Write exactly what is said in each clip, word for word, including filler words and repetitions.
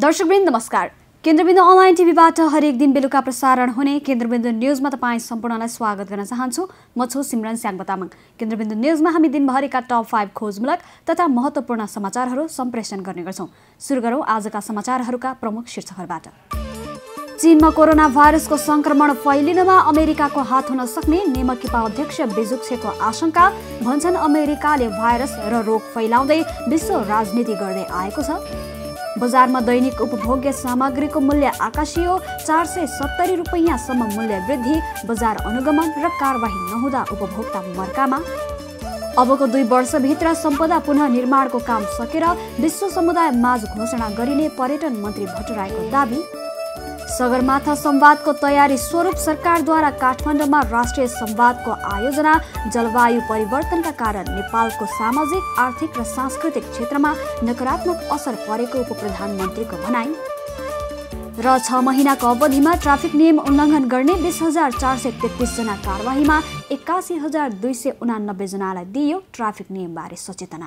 दर्शकवृन्द नमस्कार। केन्द्रबिन्दु अनलाइन टिभीबाट हरेक दिन बेलुका प्रसारण हुने केन्द्रबिन्दु न्यूजमा तपाईँ सम्पूर्णलाई स्वागत गर्न चाहन्छु। म छु सिमरन स्याङ्बा तामाङ। केन्द्रबिन्दु न्यूजमा हामी दिनभरिका टप फाइभ खोजमूलक तथा महत्त्वपूर्ण समाचारहरू सम्प्रेषण गर्ने गर्छौँ। सुरु गरौँ आजका समाचारहरूका प्रमुख शीर्षकहरूबाट। चीनमा कोरोना भाइरसको संक्रमण फैलिनमा अमेरिकाको हात हुन सक्ने नेमकिपा अध्यक्ष बेजुक्सेको आशंका। भन्छन् अमेरिकाले भाइरस र रोग फैलाउँदै विश्व राजनीति गर्दै आएको छ। बजारमा दैनिक उपभोग्य सामग्रीको मूल्य आकाशियो। चार सय सत्तरी रुपैयाँसम्म मूल्य वृद्धि। बजार अनुगमन र कारवाही नहुँदा उपभोक्ता मर्कामा। अबको दुई वर्षभित्र सम्पदा पुनः निर्माणको काम सकेर विश्व समुदाय माझ घोषणा गरिने पर्यटन मन्त्री भट्टराईको दाबी। सगरमाथा संवादको तयारी स्वरूप सरकारद्वारा काठमाडौँमा राष्ट्रिय संवादको आयोजना। जलवायु परिवर्तनका कारण नेपालको सामाजिक आर्थिक र सांस्कृतिक क्षेत्रमा नकारात्मक असर परेको उपप्रधानमन्त्रीको भनाई। र छ महिनाको अवधिमा ट्राफिक नियम उल्लङ्घन गर्ने बीस हजार चार सय तेत्तीस जना कारवाहीमा एकासी हजार दुई सय उनानब्बे जनालाई दिइयो ट्राफिक नियमबारे सचेतना।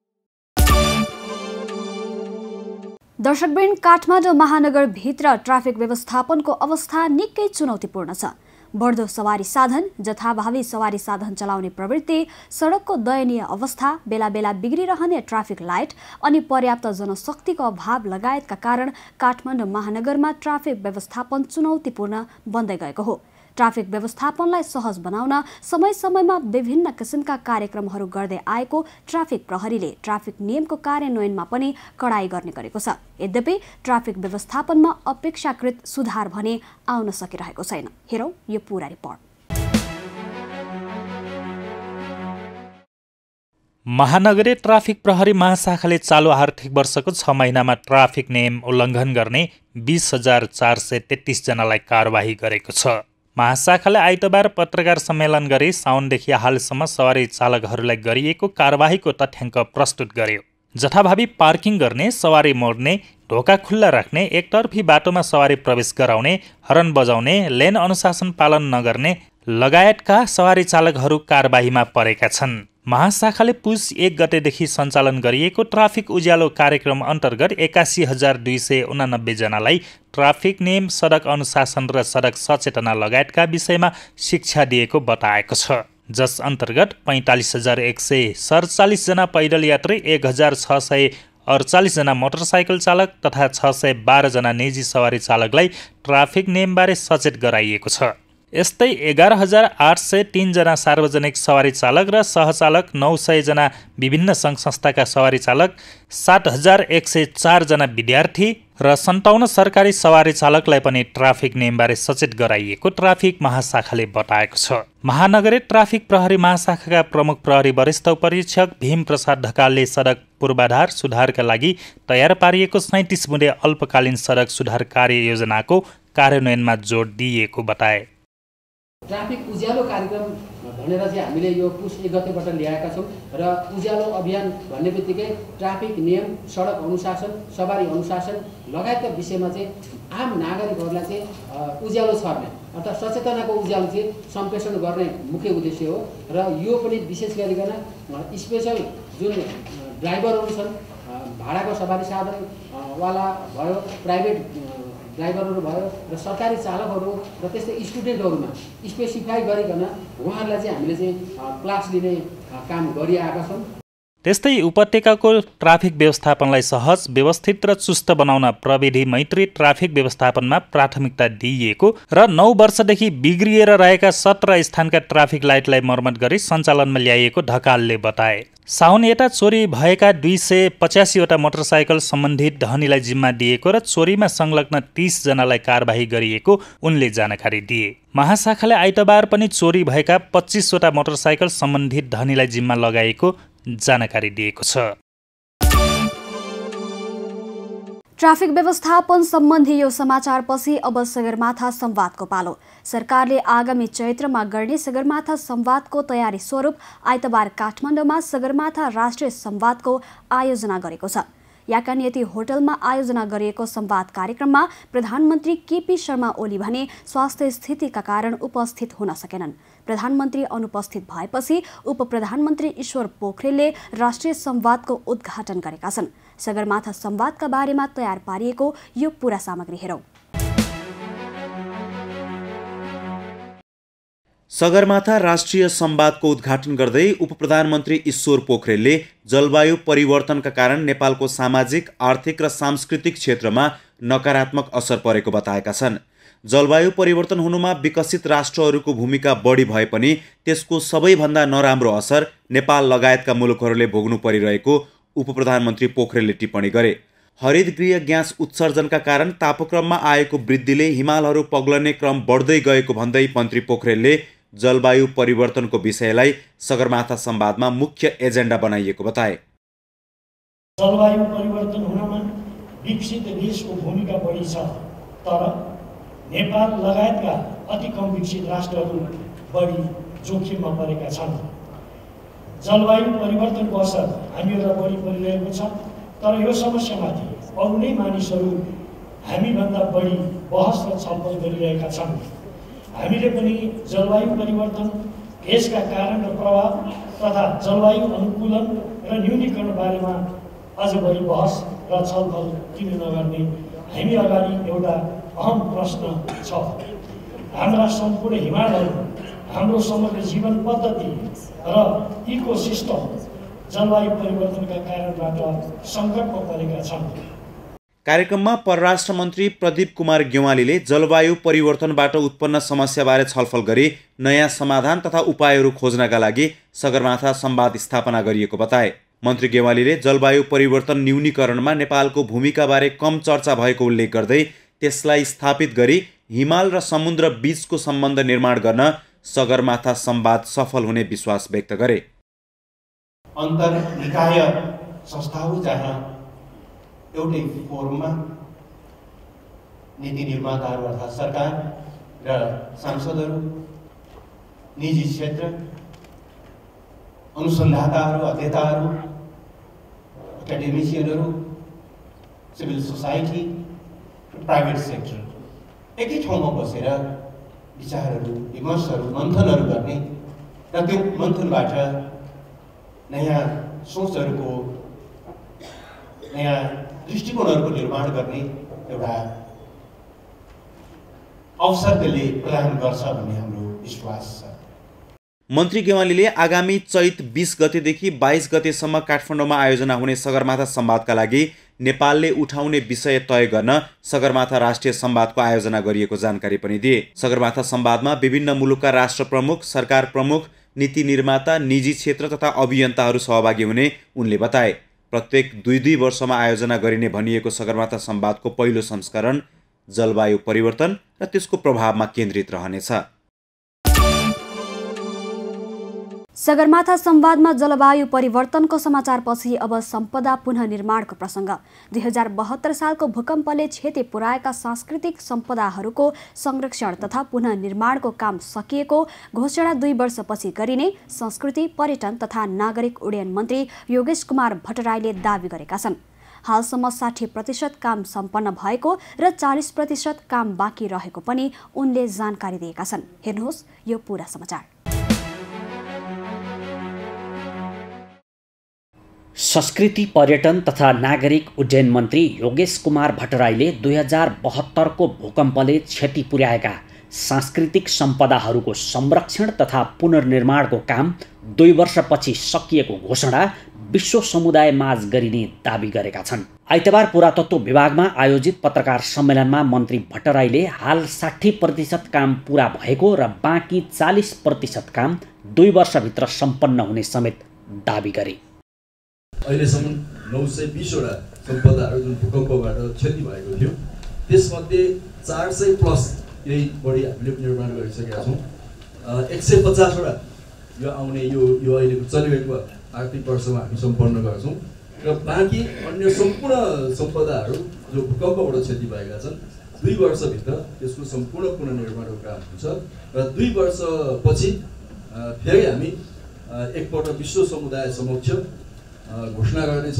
दर्शकवृन्द, काठमाडौँ महानगरभित्र ट्राफिक व्यवस्थापनको अवस्था निकै चुनौतीपूर्ण छ। बढ्दो सवारी साधन, जथाभावी सवारी साधन चलाउने प्रवृत्ति, सडकको दयनीय अवस्था, बेला बेला बिग्रिरहने ट्राफिक लाइट अनि पर्याप्त जनशक्तिको अभाव लगायतका कारण काठमाडौँ महानगरमा ट्राफिक व्यवस्थापन चुनौतीपूर्ण बन्दै गएको हो। ट्राफिक व्यवस्थापनलाई सहज बनाउन समय समयमा विभिन्न किसिमका कार्यक्रमहरू गर्दै आएको ट्राफिक प्रहरीले ट्राफिक नियमको कार्यान्वयनमा पनि कडाई गर्ने गरेको छ। यद्यपि ट्राफिक व्यवस्थापनमा अपेक्षाकृत सुधार भने आउन सकिरहेको छैन। हेरौँ यो पूरा रिपोर्ट। महानगरीय ट्राफिक प्रहरी महाशाखाले चालु आर्थिक वर्षको छ महिनामा ट्राफिक नियम उल्लङ्घन गर्ने बीस हजार चार सय तेत्तीस जनालाई कारवाही गरेको छ। महाशाखाले आइतबार पत्रकार सम्मेलन गरी साउनदेखि हालसम्म सवारी चालकहरूलाई गरिएको कारवाहीको तथ्याङ्क प्रस्तुत गर्यो। जथाभावी पार्किङ गर्ने, सवारी मोड्ने, ढोका खुल्ला राख्ने, एकतर्फी बाटोमा सवारी प्रवेश गराउने, हर्न बजाउने, लेन अनुशासन पालन नगर्ने लगायतका सवारी चालकहरू कारबाहीमा परेका छन्। महाशाखाले पुस एक गतेदेखि सञ्चालन गरिएको ट्राफिक उज्यालो कार्यक्रम अन्तर्गत एकासी हजार दुई सय उनानब्बे जनालाई ट्राफिक नियम, सडक अनुशासन र सडक सचेतना लगायतका विषयमा शिक्षा दिएको बताएको छ। जस अन्तर्गत पैँतालिस हजार एक सय सडचालिस जना पैदल यात्री, एक हजार छ सय अडचालिस जना मोटरसाइकल चालक तथा छ सय बाह्र जना निजी सवारी चालकलाई ट्राफिक नियमबारे सचेत गराइएको छ। यस्तै एघार हजार आठ सय तीन जना सार्वजनिक सवारी चालक र सहचालक, नौ सय जना विभिन्न सङ्घ संस्थाका सवारी चालक, सात हजार एक सय चार जना विद्यार्थी र सन्ताउन्न सरकारी सवारी चालकलाई पनि ट्राफिक नियमबारे सचेत गराइएको ट्राफिक महाशाखाले बताएको छ। महानगरीय ट्राफिक प्रहरी महाशाखाका प्रमुख प्रहरी वरिष्ठ उपरीक्षक भीम प्रसाद ढकालले सडक पूर्वाधार सुधारका लागि तयार पारिएको सैँतिस बुँदे अल्पकालीन सडक सुधार कार्य योजनाको कार्यान्वयनमा जोड दिइएको बताए। ट्राफिक उज्यालो कार्यक्रम भनेर चाहिँ हामीले यो पुस एक गतेबाट ल्याएका छौँ र उज्यालो अभियान भन्ने बित्तिकै ट्राफिक नियम, सडक अनुशासन, सवारी अनुशासन लगायतका विषयमा चाहिँ आम नागरिकहरूलाई चाहिँ उज्यालो छर्ने अर्थात् सचेतनाको उज्यालो चाहिँ सम्प्रेषण गर्ने मुख्य उद्देश्य हो। र यो पनि विशेष गरिकन स्पेसल जुन ड्राइभरहरू छन्, भाडाको सवारी साधनवाला भयो, प्राइभेट ड्राइभरहरू भयो र सरकारी चालकहरू र त्यस्तै स्टुडेन्टहरूमा स्पेसिफाई गरिकन उहाँहरूलाई चाहिँ हामीले चाहिँ क्लास लिने काम गरिआएका छौँ। त्यस्तै उपत्यकाको ट्राफिक व्यवस्थापनलाई सहज, व्यवस्थित र चुस्त बनाउन प्रविधि मैत्री ट्राफिक व्यवस्थापनमा प्राथमिकता दिइएको र नौ वर्षदेखि बिग्रिएर रहेका सत्र स्थानका ट्राफिक लाइटलाई मर्मत गरी सञ्चालनमा ल्याइएको ढकालले बताए। साउन यता चोरी भएका दुई सय पचासीवटा मोटरसाइकल सम्बन्धित ढहनीलाई जिम्मा दिएको र चोरीमा संलग्न तीस जनालाई कारबाही गरिएको उनले जानकारी दिए। महाशाखाले आइतबार पनि चोरी भएका पच्चिसवटा मोटरसाइकल सम्बन्धित ढहनीलाई जिम्मा लगाएको जानकारी दिएको छ। ट्राफिक व्यवस्थापन सम्बन्धी यो समाचारपछि अब सगरमाथा संवादको पालो। सरकारले आगामी चैत्रमा गर्ने सगरमाथा संवादको तयारी स्वरूप आइतबार काठमाडौँमा सगरमाथा राष्ट्रिय संवादको आयोजना गरेको छ। याकानियति होटलमा आयोजना गरिएको संवाद कार्यक्रममा प्रधानमन्त्री केपी शर्मा ओली भने स्वास्थ्य स्थितिका कारण उपस्थित हुन सकेनन्। प्रधानमन्त्री अनुपस्थित भएपछि उप प्रधानमन्त्री ईश्वर पोखरेलले राष्ट्रिय संवादको उद्घाटन गरेका छन्। सगरमाथा संवादका बारेमा तयार पारिएको यो पूरा सामग्री हेरौं। सगरमाथा राष्ट्रिय संवादको उद्घाटन गर्दै उप प्रधानमन्त्री ईश्वर पोखरेलले जलवायु परिवर्तनका कारण नेपालको सामाजिक, आर्थिक र सांस्कृतिक क्षेत्रमा नकारात्मक असर परेको बताएका छन्। जलवायु परिवर्तन हुनुमा विकसित राष्ट्रहरूको भूमिका बढी भए पनि त्यसको सबैभन्दा नराम्रो असर नेपाल लगायतका मुलुकहरूले भोग्नु परिरहेको उप प्रधानमन्त्री पोखरेलले टिप्पणी गरे। हरित गृह ग्यास उत्सर्जनका कारण तापक्रममा आएको वृद्धिले हिमालहरू पग्लने क्रम बढ्दै गएको भन्दै मन्त्री पोखरेलले जलवायु परिवर्तनको विषयलाई सगरमाथा संवादमा मुख्य एजेन्डा बनाइएको बताए। जलवायु परिवर्तन हुनमा विकसित देशको भूमिका बढी छ, तर नेपाल लगायतका अति कम विकसित राष्ट्रहरू बढी जोखिममा परेका छन्। जलवायु परिवर्तनको असर हामीहरूलाई बढी परिरहेको छ, तर यो समस्यामाथि अरू नै मानिसहरू हामीभन्दा बढी बहस र छलफल गरिरहेका छन्। हामीले पनि जलवायु परिवर्तन, यसका कारण र प्रभाव तथा जलवायु अनुकूलन र न्यूनीकरण बारेमा अझ बढी बहस र छलफल किन नगर्ने हामी अगाडि एउटा अहम प्रश्न छ। हाम्रा सम्पूर्ण हिमालहरू, हाम्रो समग्र जीवन पद्धति र इकोसिस्टम जलवायु परिवर्तनका कारणबाट सङ्कटमा परेका छन्। कार्यक्रममा परराष्ट्र मन्त्री प्रदीप कुमार गेवालीले जलवायु परिवर्तनबाट उत्पन्न समस्याबारे छलफल गरी नयाँ समाधान तथा उपायहरू खोज्नका लागि सगरमाथा संवाद स्थापना गरिएको बताए। मन्त्री गेवालीले जलवायु परिवर्तन न्यूनीकरणमा नेपालको भूमिकाबारे कम चर्चा भएको उल्लेख गर्दै त्यसलाई स्थापित गरी हिमाल र समुद्र बीचको सम्बन्ध निर्माण गर्न सगरमाथा संवाद सफल हुने विश्वास व्यक्त गरे। अन्तर निकाय संस्थाहरू जहाँ एउटै फोरममा नीति निर्माताहरू अर्थात् सरकार र सांसदहरू, निजी क्षेत्र, अनुसन्धाताहरू, अध्येताहरू, एकाडेमिसियनहरू, सिभिल सोसाइटी, प्राइभेट सेक्टर एकै ठाउँमा बसेर विचारहरू, विमर्शहरू, मन्थनहरू गर्ने र त्यो मन्थनबाट नयाँ सोचहरूको, नयाँ दृष्टिकोणहरूको निर्माण गर्ने एउटा अवसर त्यसले प्रदान गर्छ भन्ने हाम्रो विश्वास छ। मन्त्री गेवालीले आगामी चैत बीस गतेदेखि बाइस गतेसम्म काठमाडौँमा आयोजना हुने सगरमाथा संवादका लागि नेपालले उठाउने विषय तय गर्न सगरमाथा राष्ट्रिय संवादको आयोजना गरिएको जानकारी पनि दिए। सगरमाथा संवादमा विभिन्न मुलुकका राष्ट्र प्रमुख, सरकार प्रमुख, नीति निर्माता, निजी क्षेत्र तथा अभियन्ताहरू सहभागी हुने उनले बताए। प्रत्येक दुई दुई वर्षमा आयोजना गरिने भनिएको सगरमाथा संवादको पहिलो संस्करण जलवायु परिवर्तन र त्यसको प्रभावमा केन्द्रित रहनेछ। सगरमाथा संवादमा जलवायु परिवर्तनको समाचारपछि अब सम्पदा पुनः निर्माणको प्रसङ्ग। दुई हजार बहत्तर सालको भूकम्पले क्षति पुर्याएका सांस्कृतिक सम्पदाहरूको संरक्षण तथा पुनः निर्माणको काम सकिएको घोषणा दुई वर्षपछि गरिने संस्कृति, पर्यटन तथा नागरिक उड्डयन मन्त्री योगेश कुमार भट्टराईले दावी गरेका छन्। हालसम्म साठी प्रतिशत काम सम्पन्न भएको र चालिस प्रतिशत काम बाँकी रहेको पनि उनले जानकारी दिएका छन्। हेर्नुहोस् यो पूरा समाचार। संस्कृति, पर्यटन तथा नागरिक उड्डयन मन्त्री योगेश कुमार भट्टराईले दुई हजार बहत्तरको भूकम्पले क्षति पुर्याएका सांस्कृतिक सम्पदाहरूको संरक्षण तथा पुनर्निर्माणको काम दुई वर्षपछि सकिएको घोषणा विश्व समुदाय माझ गरिने दावी गरेका छन्। आइतबार पुरातत्व विभागमा आयोजित पत्रकार सम्मेलनमा मन्त्री भट्टराईले हाल साठी प्रतिशत काम पुरा भएको र बाँकी चालिस प्रतिशत काम दुई वर्षभित्र सम्पन्न हुने समेत दावी गरे। अहिलेसम्म नौ सय बिसवटा सम्पदाहरू जुन भूकम्पबाट क्षति भएको थियो त्यसमध्ये चार सय प्लस यही बढी हामीले निर्माण गरिसकेका छौँ। एक सय पचासवटा यो आउने यो यो अहिलेको चलिरहेको आर्थिक वर्षमा हामी सम्पन्न गर्छौँ र बाँकी अन्य सम्पूर्ण सम्पदाहरू जो भूकम्पबाट क्षति भएका छन् दुई वर्षभित्र त्यसको सम्पूर्ण पुनर्निर्माणको काम हुन्छ र दुई वर्षपछि फेरि हामी एकपल्ट विश्व समुदाय समक्ष घोषणा गर्नेछौँ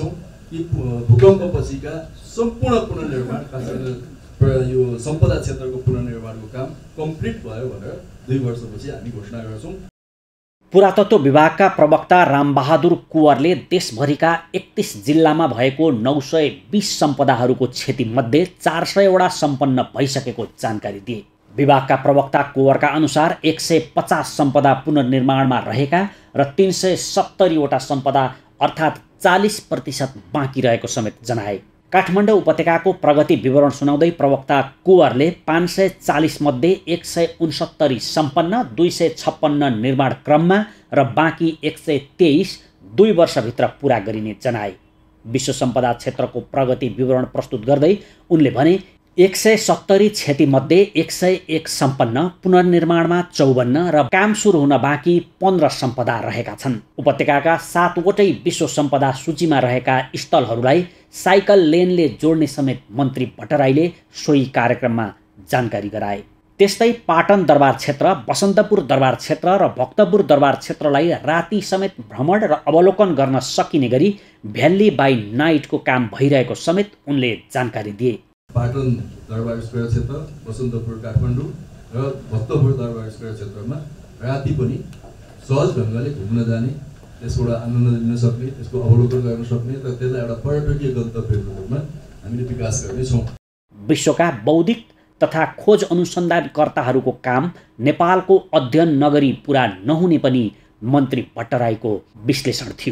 कि भूकम्पपछिका सम्पूर्ण पुनर्निर्माण खास गरेर यो सम्पदा क्षेत्रको पुनर्निर्माणको काम कम्प्लिट भयो भनेर दुई वर्षपछि हामी घोषणा गर्छौँ। पुरातत्व विभागका प्रवक्ता रामबहादुर कुँवरले देशभरिका एकतीस जिल्लामा भएको नौ सय बिस सम्पदाहरूको क्षतिमध्ये चार सयवटा सम्पन्न भइसकेको जानकारी दिए। विभागका प्रवक्ता कुँवरका अनुसार एक सय पचास सम्पदा पुनर्निर्माणमा रहेका र तीन सय सत्तरीवटा सम्पदा अर्थात् चालिस प्रतिशत बाँकी रहेको समेत जनाए। काठमाडौँ उपत्यकाको प्रगति विवरण सुनाउँदै प्रवक्ता कुँवरले पाँच सय चालिस मध्ये एक सय उनसत्तरी सम्पन्न, दुई सय छप्पन्न निर्माण क्रममा र बाँकी एक सय तेइस दुई वर्षभित्र पुरा गरिने जनाए। विश्व सम्पदा क्षेत्रको प्रगति विवरण प्रस्तुत गर्दै उनले भने एक सय सत्तरी क्षतिमध्ये एक सय एक सम्पन्न, पुनर्निर्माणमा चौवन्न र काम सुरु हुन बाँकी पन्ध्र सम्पदा रहेका छन्। उपत्यकाका सातवटै विश्व सम्पदा सूचीमा रहेका स्थलहरूलाई साइकल लेनले जोड्ने समेत मन्त्री भट्टराईले सोही कार्यक्रममा जानकारी गराए। त्यस्तै पाटन दरबार क्षेत्र, बसन्तपुर दरबार क्षेत्र र भक्तपुर दरबार क्षेत्रलाई राति समेत भ्रमण र अवलोकन गर्न सकिने गरी भ्याली बाई नाइटको काम भइरहेको समेत उनले जानकारी दिए। पाटन दरबार स्क्वायर क्षेत्र, बसन्तपुर काठमाडौँ र भक्तपुर दरबार स्क्वायर क्षेत्रमा राति पनि सहज ढङ्गले घुम्न जाने, त्यसबाट आनन्द लिन सक्ने, त्यसको अवलोकन गर्न सक्ने र त्यसलाई एउटा पर्यटकीय गन्तव्यको रूपमा हामीले विकास गर्नेछौँ। विश्वका बौद्धिक तथा खोज अनुसन्धानकर्ताहरूको काम नेपालको अध्ययन नगरी पुरा नहुने पनि मन्त्री भट्टराईको विश्लेषण थियो।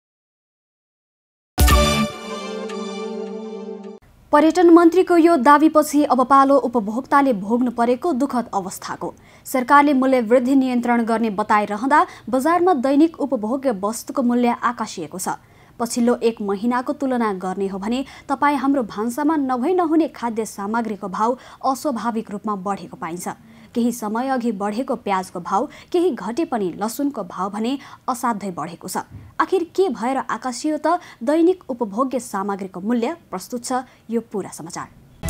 पर्यटन मन्त्रीको यो दावीपछि अब पालो उपभोक्ताले भोग्नु परेको दुःखद अवस्थाको। सरकारले मूल्य वृद्धि नियन्त्रण गर्ने बताइरहँदा बजारमा दैनिक उपभोग्य वस्तुको मूल्य आकाशिएको छ। पछिल्लो एक महिनाको तुलना गर्ने हो भने तपाईँ हाम्रो भान्सामा नभई नहुने खाद्य सामग्रीको भाउ अस्वाभाविक रूपमा बढेको पाइन्छ। केही समय अघि बढेको प्याजको भाउ, केही घटे पनि लसुनको भाउ भने असाध्यै बढेको छ। आखिर के भएर आकाशियो त दैनिक उपभोग्य सामग्रीको मूल्य? प्रस्तुत छ यो पूरा समाचार।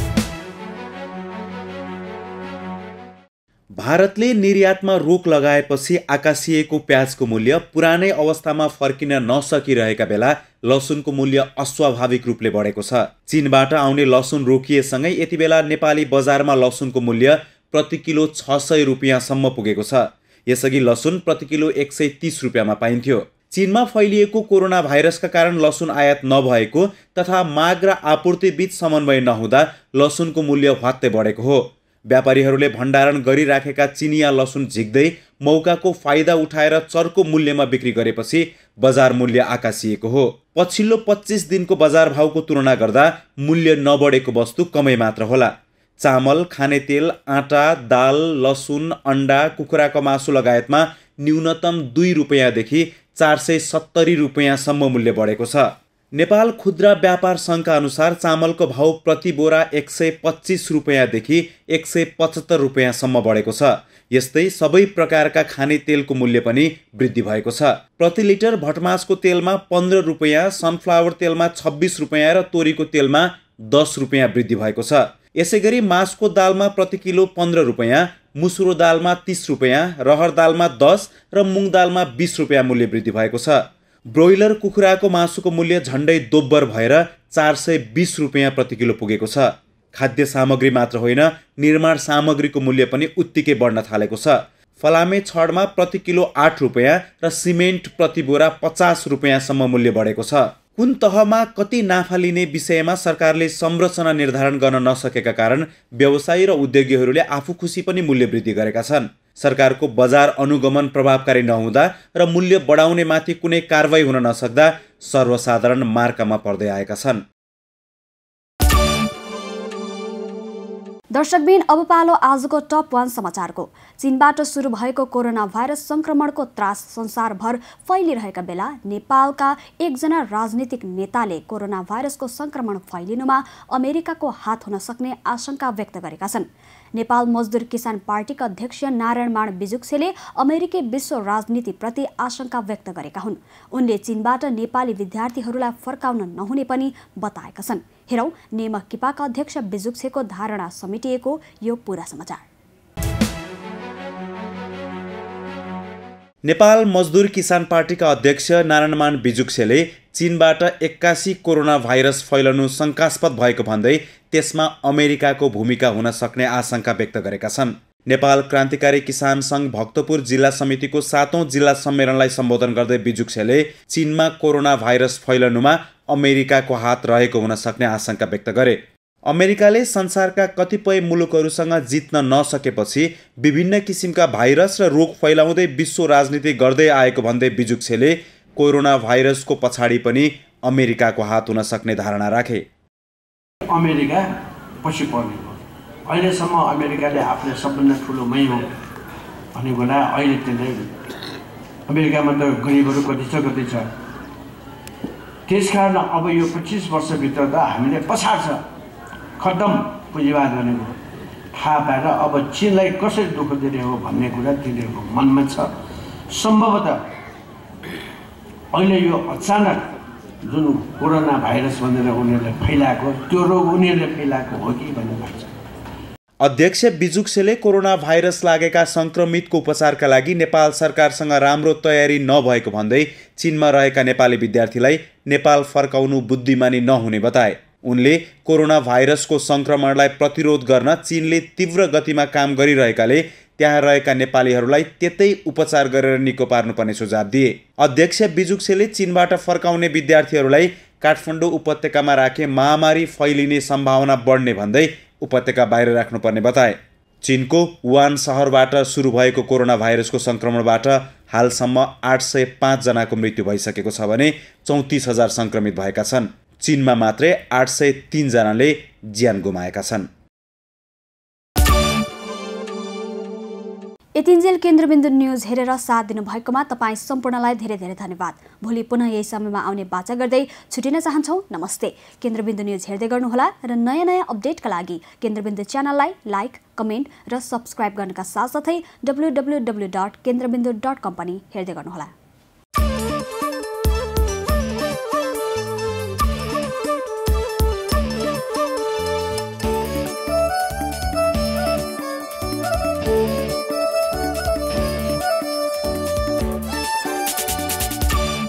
भारतले निर्यातमा रोक लगाएपछि आकाशिएको प्याजको मूल्य पुरानै अवस्थामा फर्किन नसकिरहेका बेला लसुनको मूल्य अस्वाभाविक रूपले बढेको छ। चीनबाट आउने लसुन रोकिएसँगै यति बेला नेपाली बजारमा लसुनको मूल्य प्रति किलो छ सय रुपियाँसम्म पुगेको छ। यसअघि लसुन प्रति किलो एक सय तीस रुपियाँमा पाइन्थ्यो। चीनमा फैलिएको कोरोना भाइरसका कारण लसुन आयात नभएको तथा माग र आपूर्ति बीच समन्वय नहुँदा लसुनको मूल्य हत्तै बढेको हो। व्यापारीहरूले भण्डारण गरिराखेका चिनिया लसुन झिक्दै मौकाको फाइदा उठाएर चर्को मूल्यमा बिक्री गरेपछि बजार मूल्य आकाशिएको हो। पछिल्लो पच्चिस दिनको बजार भाउको तुलना गर्दा मूल्य नबढेको वस्तु कमै मात्र होला। चामल, खाने तेल, आटा, दाल, लसुन, अन्डा, कुखुराको मासु लगायतमा न्यूनतम दुई रुपियाँदेखि चार सय सत्तरी रुपियाँसम्म मूल्य बढेको छ। नेपाल खुद्रा व्यापार सङ्घका अनुसार चामलको भाउ प्रति बोरा एक सय पच्चिस रुपियाँदेखि एक सय पचहत्तर रुपियाँसम्म बढेको छ। यस्तै सबै प्रकारका खाने तेलको मूल्य पनि वृद्धि भएको छ। प्रति लिटर भटमासको तेलमा पन्ध्र रुपियाँ, सनफ्लावर तेलमा छब्बिस रुपियाँ र तोरीको तेलमा दस रुपियाँ वृद्धि भएको छ। यसै गरी मासको दालमा प्रति किलो पन्ध्र रुपियाँ, मुसुरो दालमा तीस रुपियाँ, रहर दालमा दस र मुङ दालमा बिस रुपियाँ मूल्य वृद्धि भएको छ। ब्रोइलर कुखुराको मासुको मूल्य झन्डै दोब्बर भएर चार सय बिस रुपियाँ प्रति किलो पुगेको छ। खाद्य सामग्री मात्र होइन, निर्माण सामग्रीको मूल्य पनि उत्तिकै बढ्न थालेको छ। फलामे छडमा प्रति किलो आठ रुपियाँ र सिमेन्ट प्रति बोरा पचास रुपियाँसम्म मूल्य बढेको छ। कुन तहमा कति नाफा लिने विषयमा सरकारले संरचना निर्धारण गर्न नसकेका कारण व्यवसायी र उद्योगीहरूले आफू खुसी पनि मूल्य वृद्धि गरेका छन्। सरकारको बजार अनुगमन प्रभावकारी नहुँदा र मूल्य बढाउने माथि कुनै कारवाही हुन नसक्दा सर्वसाधारण मार्कामा पर्दै आएका छन्। दर्शकबिन, अब पालो आजको टप वान समाचारको। चीनबाट सुरु भएको कोरोना भाइरस संक्रमणको त्रास संसारभर फैलिरहेका बेला नेपालका एकजना राजनीतिक नेताले कोरोना भाइरसको संक्रमण फैलिनुमा अमेरिकाको हात हुन सक्ने आशंका व्यक्त गरेका छन्। नेपाल मजदुर किसान पार्टीका अध्यक्ष नारायणमान बिजुक्सेले अमेरिकी विश्व राजनीतिप्रति आशंका व्यक्त गरेका हुन्। उनले चीनबाट नेपाली विद्यार्थीहरूलाई फर्काउन नहुने पनि बताएका छन्। हेरौं नेमक किपाका अध्यक्ष बिजुक्सेको धारणा समेटिएको यो पूरा समाचार। नेपाल मजदुर किसान पार्टीका अध्यक्ष नारायणमान बिजुक्सेले चीनबाट एक्कासी कोरोना भाइरस फैलनु शङ्कास्पद भएको भन्दै त्यसमा अमेरिकाको भूमिका हुन सक्ने आशंका व्यक्त गरेका छन्। नेपाल क्रान्तिकारी किसान सङ्घ भक्तपुर जिल्ला समितिको सातौं जिल्ला सम्मेलनलाई सम्बोधन गर्दै बिजुक्सेले चीनमा कोरोना भाइरस फैलनुमा अमेरिकाको हात रहेको हुन सक्ने आशंका व्यक्त गरे। अमेरिकाले संसारका कतिपय मुलुकहरूसँग जित्न नसकेपछि विभिन्न किसिमका भाइरस र रोग फैलाउँदै विश्व राजनीति गर्दै आएको भन्दै बिजुक्सेले कोरोना भाइरसको पछाडि पनि अमेरिकाको हात हुन सक्ने धारणा राखे। अमेरिका पछि पर्ने हो। अहिलेसम्म अमेरिकाले आफूले सबभन्दा ठुलो मै हो भनेको होला। अहिले त्यसले अमेरिकामा त गरिबहरू कति छ कति छ। त्यसकारण अब यो पच्चिस वर्षभित्र त हामीले पछाड्छ खत्तम पुँजीवाद भनेको थाहा पाएर अब चीनलाई कसरी दुःख दिने हो भन्ने कुरा तिनीहरूको मनमा छ। सम्भवतः अहिले यो अचानक जुन कोरोना भाइरस भनेर उनीहरूले फैलाएको त्यो रोग उनीहरूले फैलाएको हो कि भन्ने लाग्छ। अध्यक्ष बिजुक्सेले कोरोना भाइरस लागेका संक्रमितको उपचारका लागि नेपाल सरकारसँग राम्रो तयारी नभएको भन्दै चीनमा रहेका नेपाली विद्यार्थीलाई नेपाल फर्काउनु बुद्धिमानी नहुने बताए। उनले कोरोना भाइरसको संक्रमणलाई प्रतिरोध गर्न चीनले तीव्र गतिमा काम गरिरहेकाले त्यहाँ रहेका नेपालीहरूलाई त्यतै उपचार गरेर निको पार्नुपर्ने सुझाव दिए। अध्यक्ष बिजुक्सेले चीनबाट फर्काउने विद्यार्थीहरूलाई काठमाडौँ उपत्यकामा राखे महामारी फैलिने सम्भावना बढ्ने भन्दै उपत्यका बाहिर राख्नुपर्ने बताए। चीनको वुहान सहरबाट सुरु भएको कोरोना भाइरसको संक्रमणबाट हालसम्म आठ सय पाँच जनाको मृत्यु भइसकेको छ भने चौतिस हजार संक्रमित भएका छन्। चीनमा मात्रै आठ सय तीन जनाले ज्यान गुमाएका छन्। यतिन्जेल केन्द्रबिन्दु न्युज हेरेर साथ दिनुभएकोमा तपाईँ सम्पूर्णलाई धेरै धेरै धन्यवाद। भोलि पुनः यही समयमा आउने बाचा गर्दै छुटिन चाहन्छौँ। नमस्ते। केन्द्रबिन्दु न्युज हेर्दै गर्नुहोला र नयाँ नयाँ अपडेटका लागि केन्द्रबिन्दु च्यानललाई लाइक, कमेन्ट र सब्सक्राइब गर्नका साथसाथै W W W dot Kendrabindu dot com पनि हेर्दै गर्नुहोला।